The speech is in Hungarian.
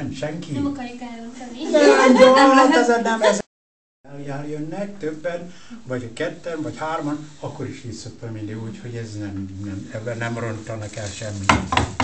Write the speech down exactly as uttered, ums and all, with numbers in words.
Nem, senki. Nem akarjuk elrontani. Nem, jó, hát ez nem ez. Eljönnek többen, vagy ketten, vagy hárman, akkor is így szoktam mindig úgy, hogy ez nem, nem, ebben nem rontanak el semmit.